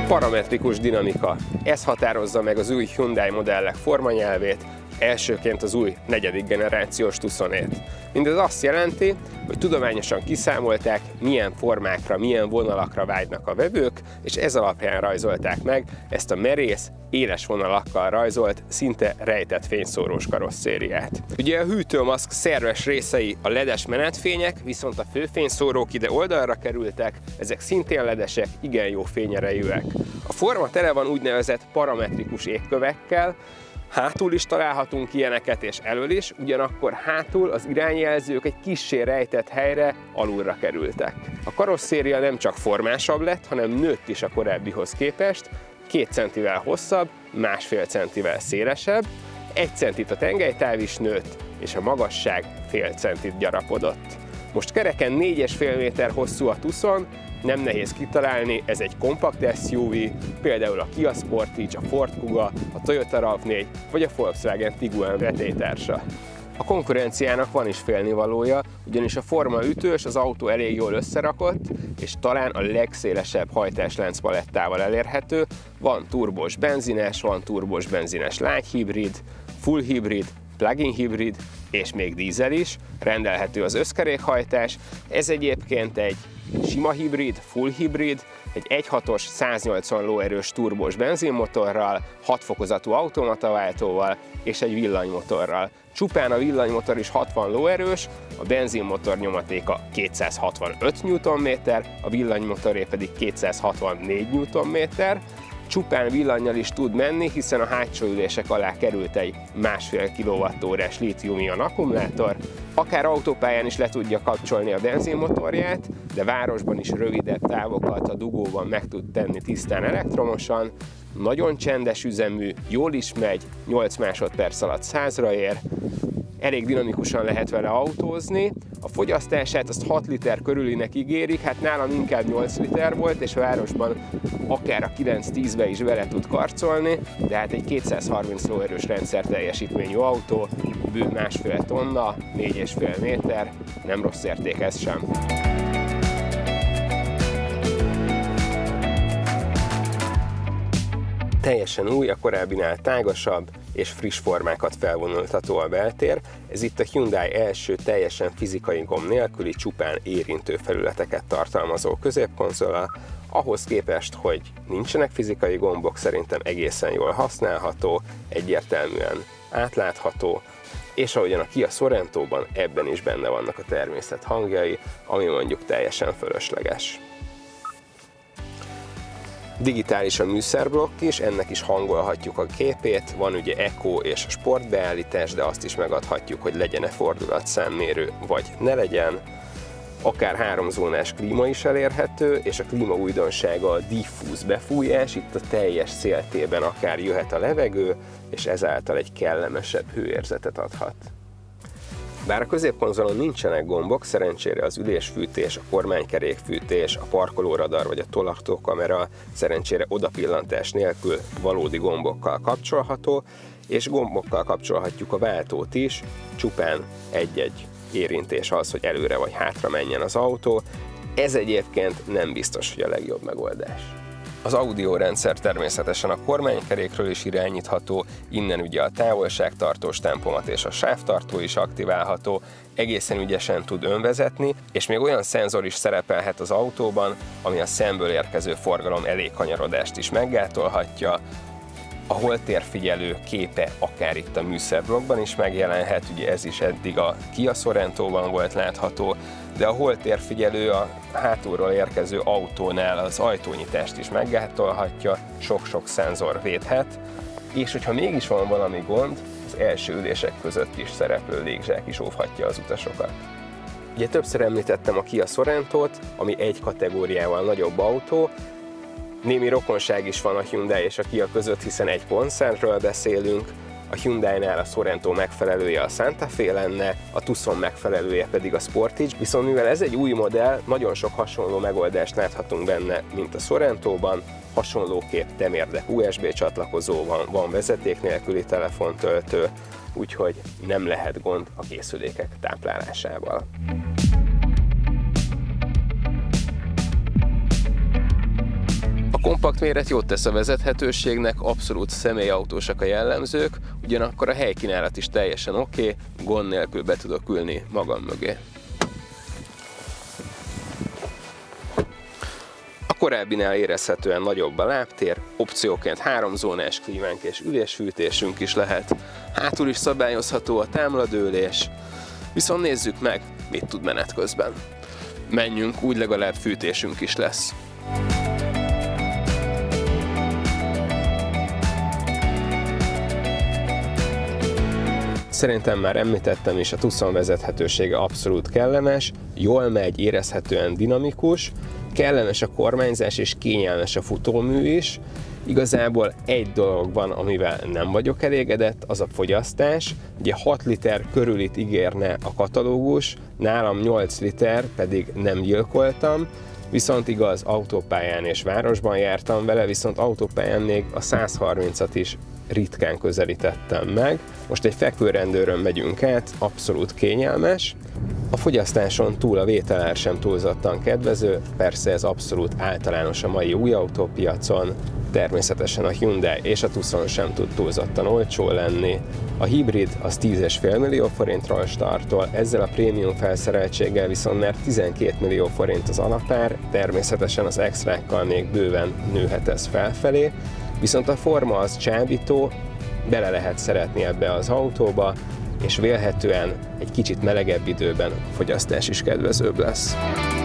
Parametrikus dinamika. Ez határozza meg az új Hyundai modellek formanyelvét, elsőként az új 4. generációs Tucsonét. Mindez azt jelenti, hogy tudományosan kiszámolták, milyen formákra, milyen vonalakra vágynak a vevők, és ez alapján rajzolták meg ezt a merész, éles vonalakkal rajzolt, szinte rejtett fényszórós karosszériát. Ugye a hűtőmaszk szerves részei a ledes menetfények, viszont a főfényszórók ide oldalra kerültek, ezek szintén ledesek, igen jó fényerejűek. A forma tele van úgynevezett parametrikus égkövekkel, hátul is találhatunk ilyeneket, és elől is, ugyanakkor hátul az irányjelzők egy kissé rejtett helyre alulra kerültek. A karosszéria nem csak formásabb lett, hanem nőtt is a korábbihoz képest, 2 centivel hosszabb, 1,5 centivel szélesebb, 1 centit a tengelytáv is nőtt, és a magasság fél centit gyarapodott. Most kereken 4,5 méter hosszú a Tucson, nem nehéz kitalálni, ez egy kompakt SUV, például a Kia Sportage, a Ford Kuga, a Toyota RAV4 vagy a Volkswagen Tiguan vetélytársa. A konkurenciának van is félnivalója, ugyanis a forma ütős, az autó elég jól összerakott, és talán a legszélesebb hajtáslánc palettával elérhető. Van turbós benzines, van turbós benzines lágyhibrid, full hibrid, plug-in hibrid, és még dízel is, rendelhető az összkerékhajtás. Ez egyébként egy sima hibrid, full hibrid, egy 1.6-os 180 lóerős turbós benzinmotorral, 6 fokozatú automataváltóval és egy villanymotorral. Csupán a villanymotor is 60 lóerős, a benzinmotor nyomatéka 265 Nm, a villanymotoré pedig 264 Nm. Csupán villannyal is tud menni, hiszen a hátsó ülések alá került egy 1,5 kWh-s lítium-ion akkumulátor. Akár autópályán is le tudja kapcsolni a benzinmotorját, de városban is rövidebb távokat a dugóban meg tud tenni tisztán elektromosan. Nagyon csendes üzemű, jól is megy, 8 másodperc alatt 100-ra ér, elég dinamikusan lehet vele autózni. A fogyasztását azt 6 liter körülinek ígérik, hát nálam inkább 8 liter volt, és a városban akár a 9-10-be is vele tud karcolni, de hát egy 230 lóerős rendszer teljesítményű autó, bő 1,5 tonna, 4,5 méter, nem rossz érték ez sem. Teljesen új, a korábbinál tágasabb és friss formákat felvonultató a beltér. Ez itt a Hyundai első teljesen fizikai gomb nélküli, csupán érintő felületeket tartalmazó középkonzola. Ahhoz képest, hogy nincsenek fizikai gombok, szerintem egészen jól használható, egyértelműen átlátható, és ahogyan a Kia Sorentóban, ebben is benne vannak a természet hangjai, ami mondjuk teljesen fölösleges. Digitális a műszerblokk is, ennek is hangolhatjuk a képét, van ugye Eco és Sport beállítás, de azt is megadhatjuk, hogy legyen-e fordulatszámmérő, vagy ne legyen. Akár 3 zónás klíma is elérhető, és a klíma újdonsága a diffúz befújás, itt a teljes széltében akár jöhet a levegő, és ezáltal egy kellemesebb hőérzetet adhat. Bár a középkonzolon nincsenek gombok, szerencsére az ülésfűtés, a kormánykerékfűtés, a parkolóradar vagy a tolatókamera szerencsére odapillantás nélkül valódi gombokkal kapcsolható, és gombokkal kapcsolhatjuk a váltót is, csupán egy-egy érintés az, hogy előre vagy hátra menjen az autó. Ez egyébként nem biztos, hogy a legjobb megoldás. Az audiórendszer természetesen a kormánykerékről is irányítható, innen ugye a távolságtartós tempomat és a sávtartó is aktiválható, egészen ügyesen tud önvezetni, és még olyan szenzor is szerepelhet az autóban, ami a szemből érkező forgalom elékanyarodást is meggátolhatja. A holtérfigyelő képe akár itt a műszerblokkban is megjelenhet, ugye ez is eddig a Kia Sorentóban volt látható, de a holtérfigyelő a hátulról érkező autónál az ajtónyitást is meggátolhatja, sok-sok szenzor védhet, és hogyha mégis van valami gond, az első ülések között is szereplő légzsák is óvhatja az utasokat. Ugye többször említettem a Kia Sorentót, ami egy kategóriával nagyobb autó. Némi rokonság is van a Hyundai és a Kia között, hiszen egy pontszerről beszélünk. A Hyundai-nál a Sorento megfelelője a Santa Fe lenne, a Tucson megfelelője pedig a Sportage, viszont mivel ez egy új modell, nagyon sok hasonló megoldást láthatunk benne, mint a Sorentóban. Hasonlóképp temérdek USB csatlakozó van vezeték nélküli telefontöltő, úgyhogy nem lehet gond a készülékek táplálásával. A Kompakt méret jót tesz a vezethetőségnek, abszolút személyautósak a jellemzők, ugyanakkor a helykínálat is teljesen oké, gond nélkül be tudok ülni magam mögé. A korábbinál érezhetően nagyobb a lábtér, opcióként 3 zónás klímánk és ülésfűtésünk is lehet. Hátul is szabályozható a támladőlés, viszont nézzük meg, mit tud menet közben. Menjünk, úgy legalább fűtésünk is lesz. Szerintem már említettem is, a Tucson vezethetősége abszolút kellemes, jól megy, érezhetően dinamikus, kellemes a kormányzás és kényelmes a futómű is. Igazából egy dolog van, amivel nem vagyok elégedett, az a fogyasztás. Ugye 6 liter körülit ígérne a katalógus, nálam 8 liter, pedig nem gyilkoltam. Viszont igaz, autópályán és városban jártam vele, viszont autópályán még a 130-at is ritkán közelítettem meg. Most egy fekvőrendőrön megyünk át, abszolút kényelmes. A fogyasztáson túl a vételár sem túlzottan kedvező, persze ez abszolút általános a mai új autópiacon, természetesen a Hyundai és a Tucson sem tud túlzottan olcsó lenni. A hibrid az 10,5 millió forintról startol, ezzel a prémium felszereltséggel viszont már 12 millió forint az alapár, természetesen az extrákkal még bőven nőhet ez felfelé, viszont a forma az csábító, bele lehet szeretni ebbe az autóba, és vélhetően egy kicsit melegebb időben a fogyasztás is kedvezőbb lesz.